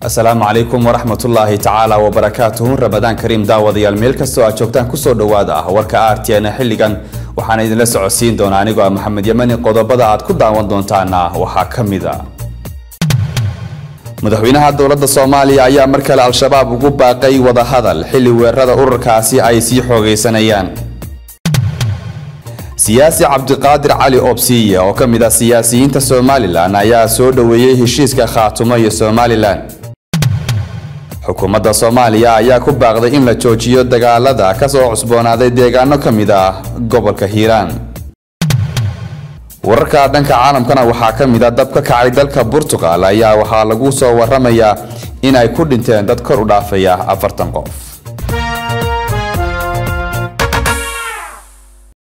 السلام عليكم ورحمة الله تعالى وبركاته. رمضان كريم داوديال meel kastoo aad joogtaan ku soo dhawaada warka RTN xilligan waxaan idin la socodsiin doonaa anigoo Maxamed Yamani qodobada aad ku daawan doontaan waxa kamid ah madaxweynaha dawladda Soomaaliya ayaa markale al-shabaab ugu baaqay wada hadal xilli weerarada ururkaasi ay sii xoogeysanayaan siyaasi Cabdiqaadir Cali Obsiye oo kamid ah siyaasiyiinta Soomaaliland ayaa soo dhaweeyay heshiiska Khaatumo iyo Somaliland xukuumadda Soomaaliya ayaa ku baaqday in la joojiyo dagaalada ka soo cusboonaaday deegaano kamid ah gobolka Hiiraan wararka dhanka caalamkana waxaa kamid ah dab ka kacay dalka Portugal ayaa waxaa lagu soo waramayaa in ay ku dhinteen dad kor u dhaafaya 40 qof